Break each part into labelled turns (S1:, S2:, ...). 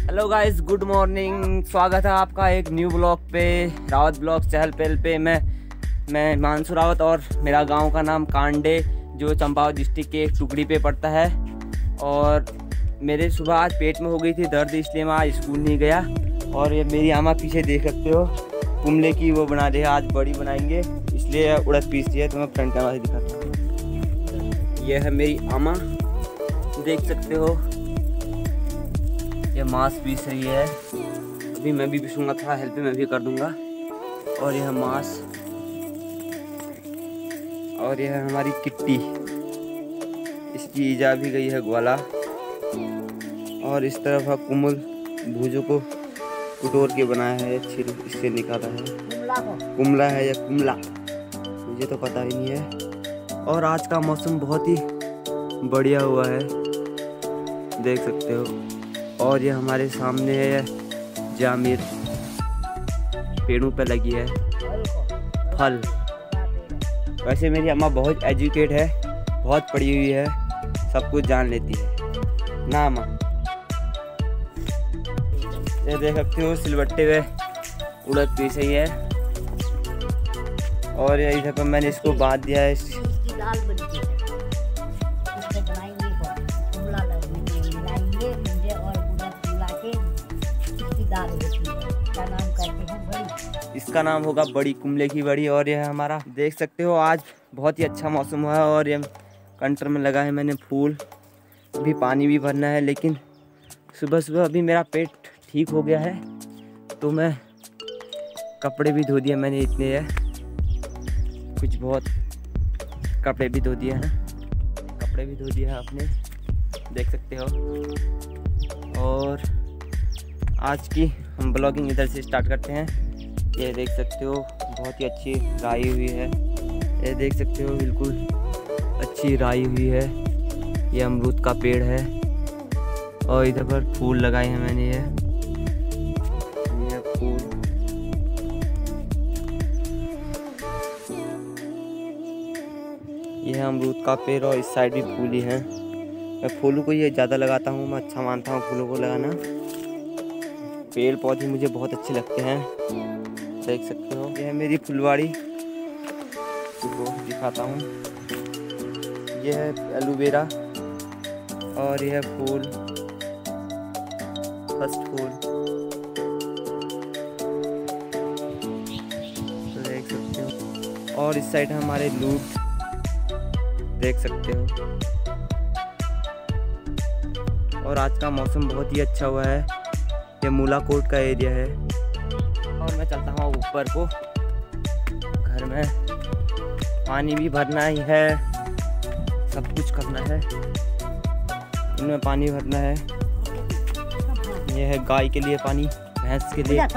S1: Hello guys, good morning. स्वागत है आपका एक न्यू ब्लॉग पे, रावत ब्लॉग चहल पहल पे। मैं हिमांशु रावत और मेरा गांव का नाम कांडे, जो चंपावत डिस्ट्रिक्ट के एक टुकड़ी पे पड़ता है। और मेरे सुबह आज पेट में हो गई थी दर्द, इसलिए मैं आज स्कूल नहीं गया। और ये मेरी आमा पीछे देख सकते हो, कुमले की वो बना रही है, आज बड़ी बनाएंगे इसलिए उड़द पीस रही है। तो मैं फ्रंट कैमरा से दिखाता हूँ। ये है मेरी आमा, देख सकते हो, ये मांस पीस रही है। अभी मैं भी पीसूंगा, थोड़ा हेल्प मैं भी कर दूंगा। और यह मांस, और यह हमारी किट्टी, इसकी ईजा भी गई है ग्वाला। और इस तरफ है कुमुल, भूजों को कुटोर के बनाया है, छिल इससे निकाला है। कुमला है या कुमला, मुझे तो पता ही नहीं है। और आज का मौसम बहुत ही बढ़िया हुआ है, देख सकते हो। और ये हमारे सामने है जामिर, पेड़ों पे लगी है फल। वैसे मेरी अम्मा बहुत एजुकेट है, बहुत पढ़ी हुई है, सब कुछ जान लेती है ना अम्मा। ये देख सकते हो सिलबट्टे पे उड़द पीस रही है। और ये इधर पर मैंने इसको बांध दिया है। इसका नाम होगा बड़ी, कुमले की बड़ी। और यह हमारा देख सकते हो, आज बहुत ही अच्छा मौसम हुआ है। और ये कंटर में लगा है मैंने फूल, अभी पानी भी भरना है। लेकिन सुबह सुबह अभी मेरा पेट ठीक हो गया है, तो मैं कपड़े भी धो दिए मैंने, इतने है कुछ बहुत कपड़े भी धो दिए हैं, कपड़े भी धो दिए हैं अपने, देख सकते हो। और आज की हम ब्लॉगिंग इधर से स्टार्ट करते हैं। ये देख सकते हो बहुत ही अच्छी राई हुई है, ये देख सकते हो बिल्कुल अच्छी राई हुई है। ये अमरूद का पेड़ है और इधर पर फूल लगाए हैं मैंने, ये फूल। ये है अमरूद का पेड़ और इस साइड भी फूल ही है। मैं फूलों को ये ज़्यादा लगाता हूँ, मैं अच्छा मानता हूँ फूलों को लगाना। पेड़ पौधे मुझे बहुत अच्छे लगते हैं, देख सकते हो। यह है मेरी फुलवाड़ी, तो दिखाता हूँ। यह है एलोवेरा और यह फूल, फर्स्ट फूल, तो देख सकते हो। और इस साइड हमारे लूट, देख सकते हो। और आज का मौसम बहुत ही अच्छा हुआ है, ये मूलाकोट का एरिया है। और मैं चलता हूँ ऊपर को, घर में पानी भी भरना ही है, सब कुछ करना है, इनमें पानी भरना है। ये है गाय के लिए पानी, भैंस के लिए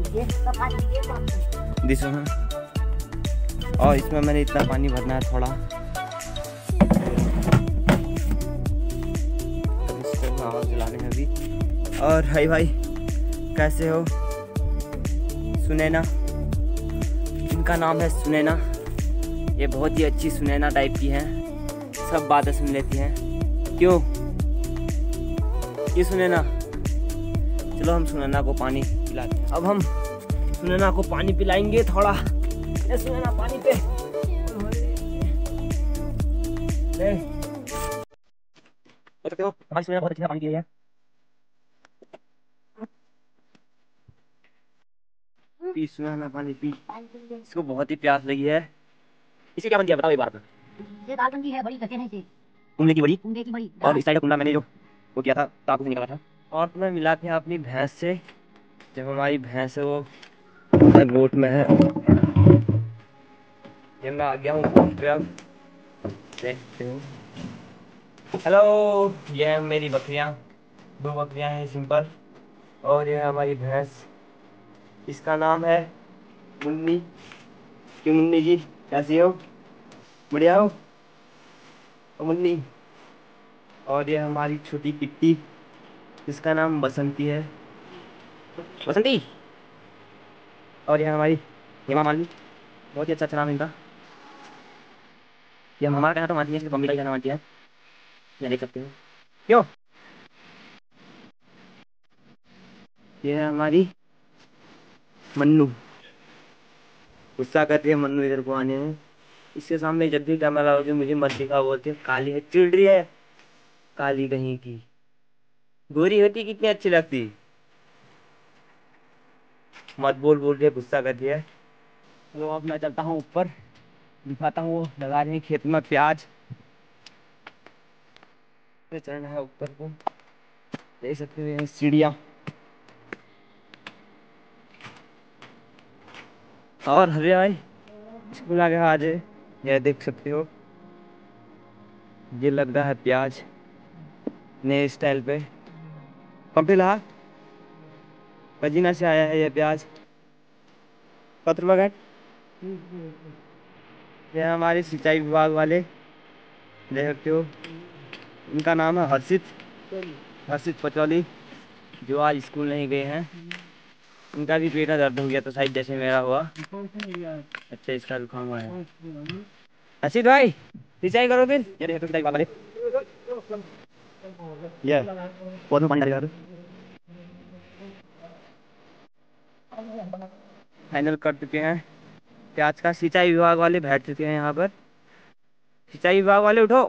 S1: दिस है। और इसमें मैंने इतना पानी भरना है थोड़ा। आवाज़ दिलाने में अभी। और हाय भाई, कैसे हो? सुनैना, इनका नाम है सुनैना। ये बहुत ही अच्छी सुनैना टाइप की हैं, सब बातें सुन लेती हैं। क्यों ये सुनैना? चलो हम सुनैना को पानी पिलाते हैं। अब हम सुनैना को पानी पिलाएंगे थोड़ा। ये सुनैना पानी पे, देखते हो हमारी सुनैना बहुत अच्छी पानी पी रही है। पी सुनैना पानी पी, इसको बहुत ही प्यास लगी है। इसे क्या बन गया बताओ एक बार में।
S2: ये दाल बन गई है, बड़ी कहते हैं इसे,
S1: कुमले की बड़ी।
S2: कुंडे की बड़ी।
S1: और इस साइड का कुंडा मैंने जो वो किया था, ताकू से निकाला था। और तो मैं मिला के अपनी भैंस से, जब हमारी भैंस है वो गोट में है। ये मैं आ गया हूँ गोट पे, अब देखते हो। हेलो, ये है मेरी बकरियाँ, दो बकरियाँ हैं सिंपल। और ये है हमारी भैंस, इसका नाम है मुन्नी। क्यों मुन्नी जी, कैसी हो? बढ़िया हो ओ मुन्नी? और ये हमारी छोटी किट्टी, जिसका नाम बसंती है, बसंती। और ये हमारी हेमा मालिनी, बहुत ही अच्छा नाम है इनका। ये हमारा कहना तो मानती है, इसकी मम्मी का ही कहना मानती है, ये देख सकते हो। क्यों ये है हमारी मन्नू, गुस्सा करती है मन्नू इधर को आने में। इसके सामने जब भी कैमरा होगी मुझे मत दिखा, बोलती है काली है, चिड़ रही है, काली कहीं की। गोरी होती कितनी अच्छी लगती, मत बोल बोल के गुस्सा करती है। तो अब मैं चलता हूँ ऊपर, दिखाता हूँ वो लगा रहे हैं खेत में प्याज। चढ़ना है ऊपर को, देख सकते हो सीढ़ियाँ। और हरे भाई स्कूल आ गया आज, यह देख सकते हो, ये लग रहा है प्याज नए स्टाइल पे। पंपी ला पजीना से आया है ये प्याज, 5 रुपये का। ये हमारे सिंचाई विभाग वाले, देख सकते हो, इनका नाम है हर्षित, हर्षित पचौली, जो आज स्कूल नहीं गए हैं। इनका भी पेट में दर्द हो गया तो शायद जैसे मेरा हुआ। अच्छा इसका जुकाम हुआ है। हर्षित भाई सिंचाई करो फिर, ये देखो सिंचाई वाले, ये पौधों में पानी डाल। फाइनल कर चुके हैं प्याज का, सिंचाई विभाग वाले बैठ चुके हैं यहाँ पर। सिंचाई विभाग वाले उठो,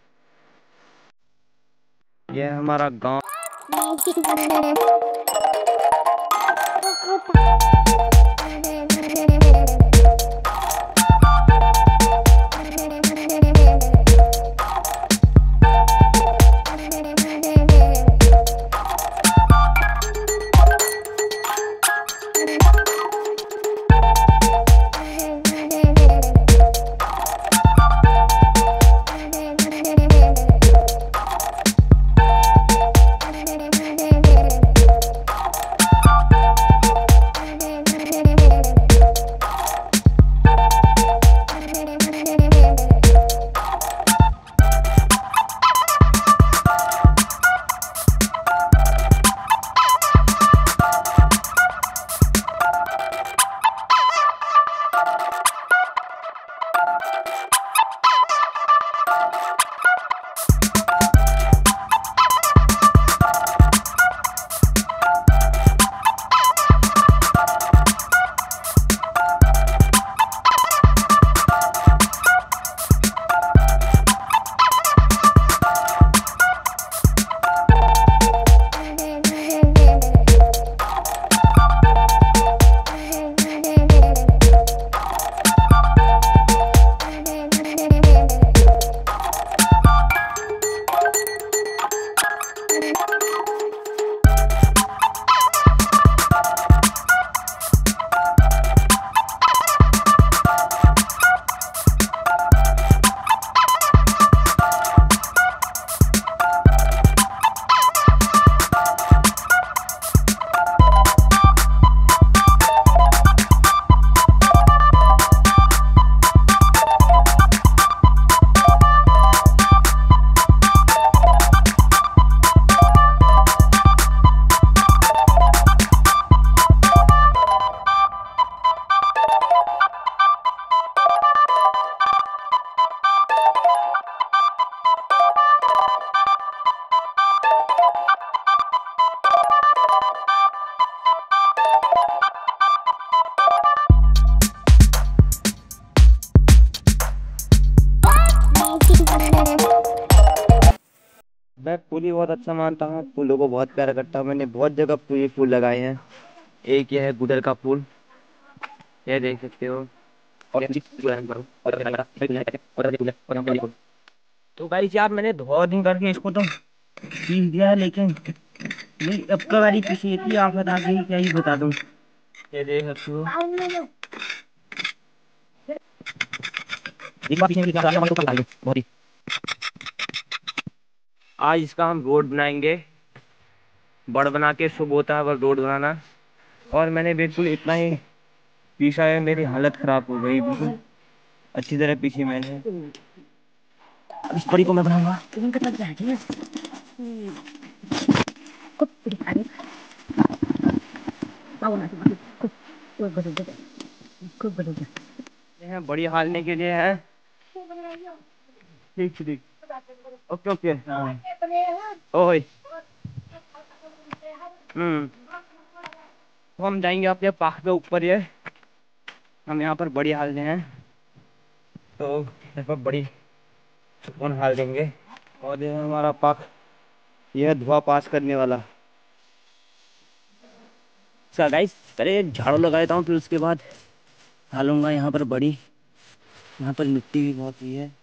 S1: ये है हमारा गांव। मैं फूल ही बहुत अच्छा मानता हूँ, फूलों को बहुत प्यार करता हूँ। मैंने बहुत जगह फूल लगाए हैं। एक यह है गुड़हल का फूल, ये देख सकते हो। और तो गाइस यार मैंने बहुत दिन करके इसको तो पीस दिया है, लेकिन ये अब का बारी किसी की आफत आ गई, क्या ही बता दूं। ये देख सकते हो, एक बार पीछे क्या हमारे को डाल दो बहुत ही। आज इसका हम रोड बनाएंगे, बड़ बना के शुभ होता है बस रोड बनाना। और मैंने बिल्कुल इतना ही पीसा है, मेरी हालत खराब हो गई बिल्कुल अच्छी तरह पीछे मैंने। अब इस बड़ी को मैं बनाऊंगा। ये है बड़ी हालने के लिए है। ठीक ठीक, ओके ओके। ओए तो हम जाएंगे अपने पार्क पे ऊपर। ये हम यहाँ पर बड़ी हाल हैं, तो यहाँ पर बड़ी सुकून हाल देंगे। और ये हमारा पार्क, यह धुआं पास करने वाला। अच्छा गाइस, पहले झाड़ू लगा देता हूँ, फिर उसके बाद हालूंगा यहाँ पर बड़ी। यहाँ पर मिट्टी भी बहुत हुई है,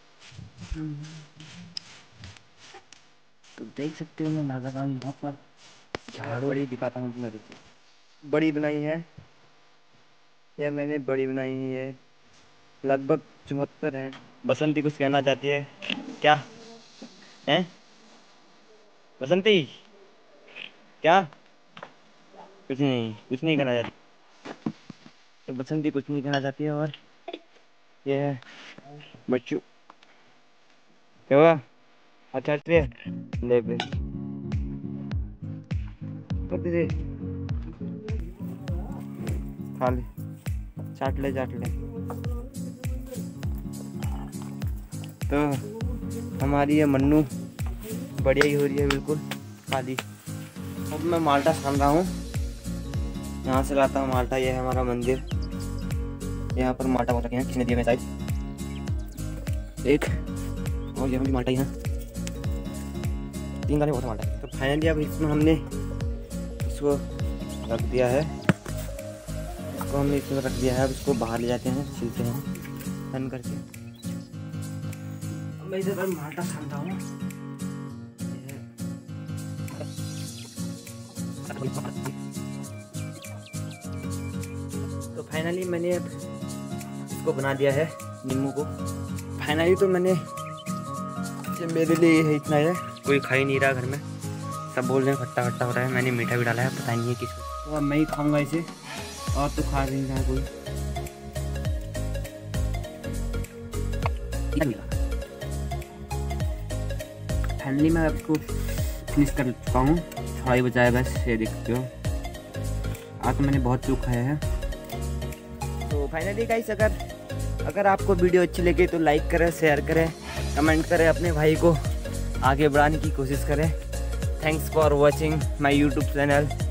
S1: तो देख सकते हो मैं लगा रहा हूँ यहाँ पर झाड़ू। बड़ी दिखाता हूँ तुम्हें, बड़ी बनाई है, यह मैंने बड़ी बनाई है, लगभग 74 है। बसंती कुछ कहना चाहती है क्या? है बसंती? क्या? कुछ नहीं कहना चाहती। तो बसंती कुछ नहीं कहना चाहती है। और ये है बच्चू, क्या हुआ? अच्छा ले ले खा ले, चाट ले। तो हमारी ये मन्नू बढ़िया ही हो रही है, बिल्कुल खाली। अब मैं माल्टा छान रहा हूँ, यहाँ से लाता हूँ माल्टा। ये है हमारा मंदिर, यहाँ पर माल्टा बहुत रखे हैं, किसने दिया मैं साइड एक, और यहाँ भी माल्टा ही है, 3 गाने बहुत माल्टा। तो फाइनली अब इसमें हमने इसको रख दिया है, अब इसको बाहर ले जाते हैं, छिलते हैं ठंड करके। मैं इधर माल्टा छानता हूँ। तो फाइनली मैंने अब इसको बना दिया है, नींबू को। फाइनली तो मैंने, मेरे लिए है इतना है, कोई खा ही नहीं रहा घर में, सब बोल रहे हैं खट्टा खट्टा हो रहा है। मैंने मीठा भी डाला है, पता नहीं है किसको। तो अब मैं ही खाऊंगा इसे, और तो खा नहीं रहा कोई। फाइनली मैं आपको फिनिश कर चुका हूँ, थोड़ा ही बचा है बस, ये देखते हो। आज तो मैंने बहुत चूक खाया है। तो फाइनली गाइस, अगर आपको वीडियो अच्छी लगे तो लाइक करें, शेयर करें, कमेंट करें, अपने भाई को आगे बढ़ाने की कोशिश करें। Thanks for watching my YouTube channel.